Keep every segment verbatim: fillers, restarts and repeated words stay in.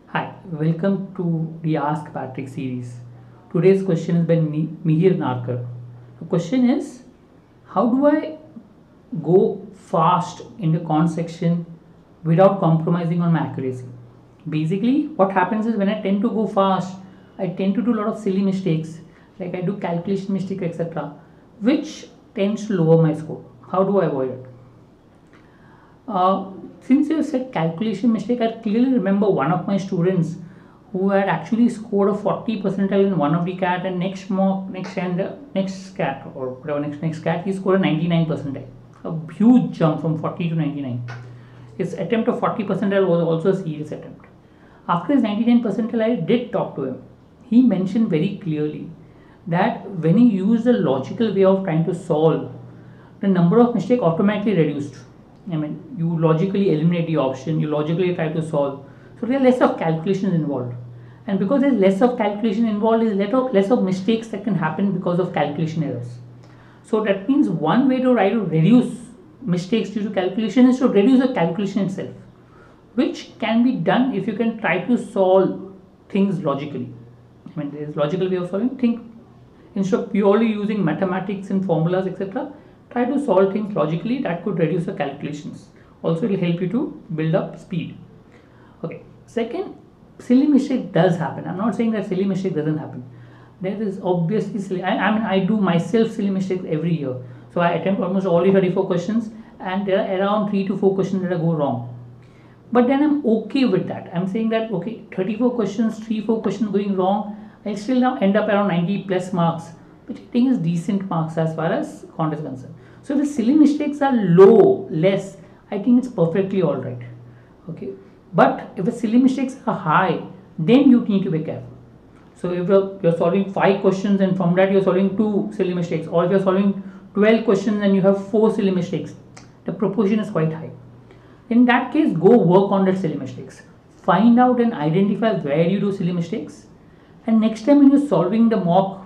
Hi, welcome to the Ask Patrick series. Today's question is by Mi- Mihir Narkar. The question is, how do I go fast in the con section without compromising on my accuracy? Basically, what happens is when I tend to go fast, I tend to do a lot of silly mistakes, like I do calculation mistake, et cetera, which tends to lower my score. How do I avoid it? Uh, since you said calculation mistake, I clearly remember one of my students who had actually scored a forty percentile in one of the cat and next mock next and uh, next cat or whatever next next cat he scored a ninety-nine percentile, a huge jump from forty to ninety-nine. His attempt of forty percentile was also a serious attempt. After his ninety-nine percentile, I did talk to him. He mentioned very clearly that when he used the logical way of trying to solve, the number of mistake automatically reduced. I mean, you logically eliminate the option, you logically try to solve. So there are less of calculations involved. And because there's less of calculation involved, there's less of, less of mistakes that can happen because of calculation errors. So that means one way to try to reduce mistakes due to calculation is to reduce the calculation itself, which can be done if you can try to solve things logically. I mean, there is logical way of solving. Think instead of purely using mathematics and formulas, et cetera. Try to solve things logically. That could reduce the calculations. Also, it will help you to build up speed. Okay. Second, silly mistake does happen. I'm not saying that silly mistake doesn't happen. There is obviously silly. I, I mean, I do myself silly mistakes every year. So I attempt almost all the thirty-four questions, and there are around three to four questions that I go wrong. But then I'm okay with that. I'm saying that okay, thirty-four questions, three, four questions going wrong, I still now end up around ninety plus marks, which I think is decent marks as far as count is concerned. So if the silly mistakes are low, less, I think it's perfectly alright. Okay. But if the silly mistakes are high, then you need to be careful. So if you're, you're solving five questions and from that you're solving two silly mistakes, or if you're solving twelve questions and you have four silly mistakes, the proportion is quite high. In that case, go work on that silly mistakes. Find out and identify where you do silly mistakes. And next time when you're solving the mock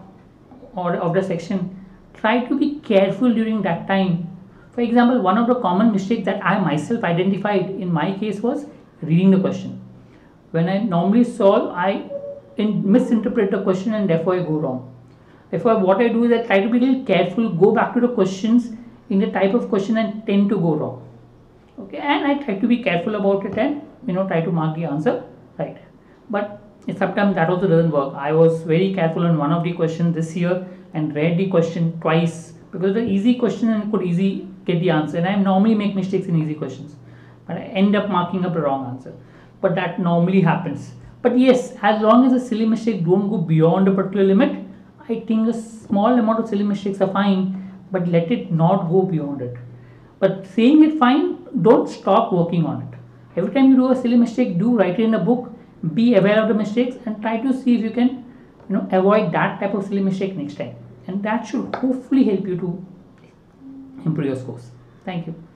or of the section, try to be careful during that time. For example, one of the common mistakes that I myself identified in my case was reading the question. When I normally solve, I in, misinterpret the question and therefore I go wrong. Therefore, what I do is I try to be a little careful, go back to the questions in the type of question and tend to go wrong. Okay, and I try to be careful about it and you know try to mark the answer right. But sometimes that also doesn't work. I was very careful on one of the questions this year and read the question twice because the easy question and could easily get the answer, and I normally make mistakes in easy questions, but I end up marking up the wrong answer. But that normally happens. But yes, as long as the silly mistake don't go beyond a particular limit, I think a small amount of silly mistakes are fine, but let it not go beyond it. But saying it fine, don't stop working on it. Every time you do a silly mistake, do write it in a book, be aware of the mistakes and try to see if you can you know avoid that type of silly mistake next time. And that should hopefully help you to improve your scores. Thank you.